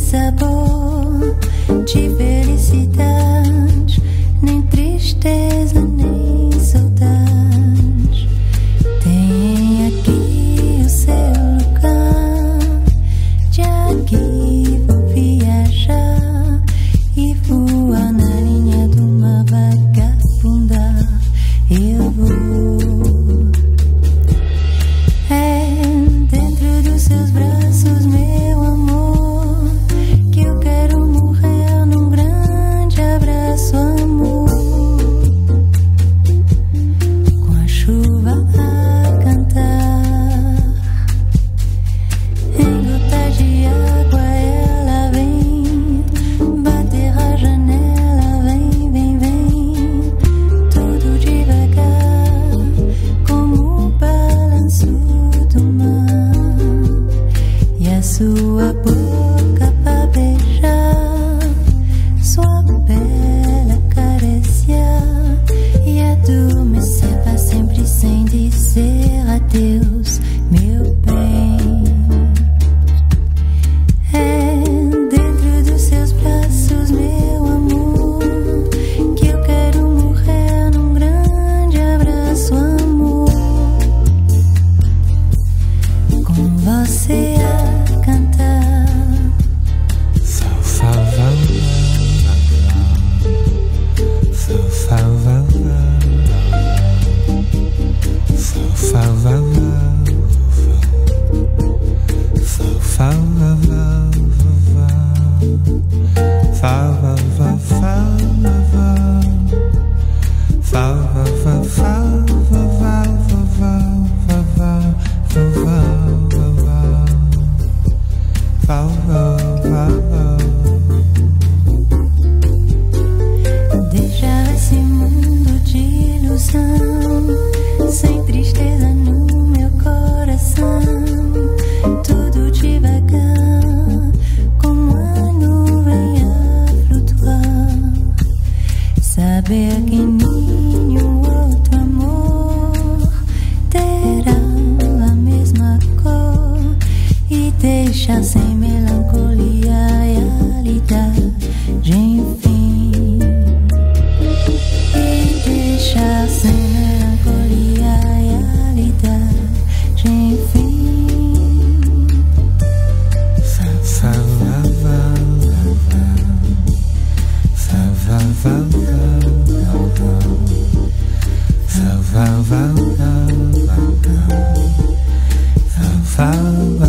sabor de felicidade, nem tristeza, nem saudade. Tem aqui o seu lugar, de aqui vou viajar e voar na linha do mar, vagabundar. Eu vou. Dentro dos seus braços, meu amor, que eu quero morrer num grande abraço, amor, com a chuva a cantar. Em gotas de água ela vem bater a janela, vem, vem, vem, tudo devagar, como o balanço do mar. E a sua boca pra beijar, sua pele acariciar e adormecer pra sempre sem dizer adeus, meu bem. Dentro dos seus braços, meu amor, que eu quero morrer num grande abraço, amor, com você a cantar. So far, so far, so far, so Deixar esse mundo de ilusão, sem tristeza no meu coração, tudo devagar, como a nuvem a flutuar. Saber que nenhum outro amor terá a mesma cor e deixar sem melancolia a realidade, enfim. E deixar sem melancolia a realidade, enfim. so far,